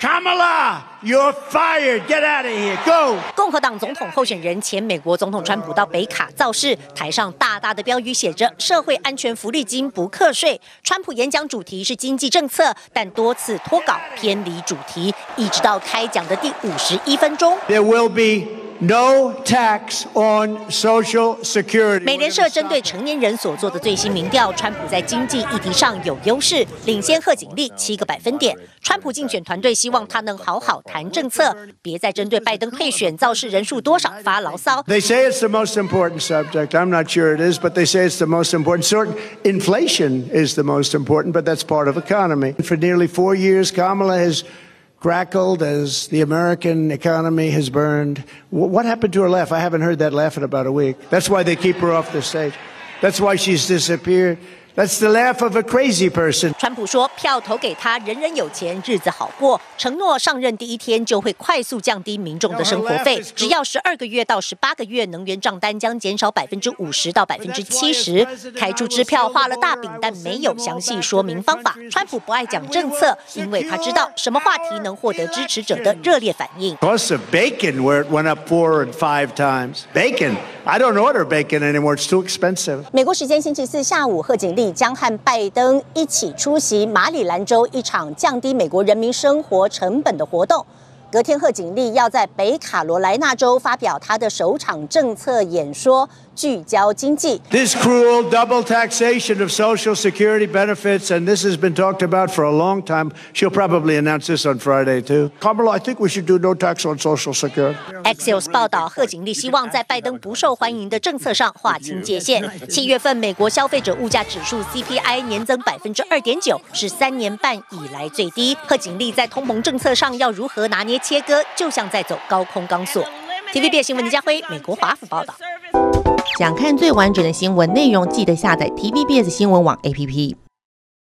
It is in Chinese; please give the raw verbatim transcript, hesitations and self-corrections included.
Kamala, you're fired. Get out of here. Go. 共和党总统候选人前美国总统川普到北卡造势，台上大大的标语写着"社会安全福利金不课税"。川普演讲主题是经济政策，但多次脱稿偏离主题，一直到开讲的第五十一分钟。 There will be no tax on Social Security. 美联社针对成年人所做的最新民调，川普在经济议题上有优势，领先贺锦丽七个百分点。川普竞选团队希望他能好好谈政策，别再针对拜登配选造势人数多少发牢骚。 They say it's the most important subject. I'm not sure it is, but they say it's the most important. Sort inflation is the most important, but that's part of economy. For nearly four years, Kamala has crackled as the American economy has burned. What happened to her laugh? I haven't heard that laugh in about a week. That's why they keep her off the stage. That's why she's disappeared. That's the laugh of a crazy person. 川普说，票投给他，人人有钱，日子好过。承诺上任第一天就会快速降低民众的生活费，只要十二个月到十八个月，能源账单将减少百分之五十到百分之七十。开出支票画了大饼，但没有详细说明方法。川普不爱讲政策，因为他知道什么话题能获得支持者的热烈反应。 Cost of bacon, where it went up four and five times. Bacon. I don't order bacon anymore. It's too expensive. 美国时间星期四下午，贺锦丽将和拜登一起出席马里兰州一场降低美国人民生活成本的活动。隔天，贺锦丽要在北卡罗来纳州发表她的首场政策演说，聚焦经济。 This cruel double taxation of Social Security benefits, and this has been talked about for a long time. She'll probably announce this on Friday too. Kamala, I think we should do no tax on Social Security. Axios 报道，贺锦丽希望在拜登不受欢迎的政策上划清界限。七月份美国消费者物价指数 C P I 年增百分之二点九，是三年半以来最低。贺锦丽在通膨政策上要如何拿捏切割，就像在走高空钢索。T V B S 新闻林家辉，美国华府报道。 想看最完整的新闻内容，记得下载 T V B S 新闻网 A P P。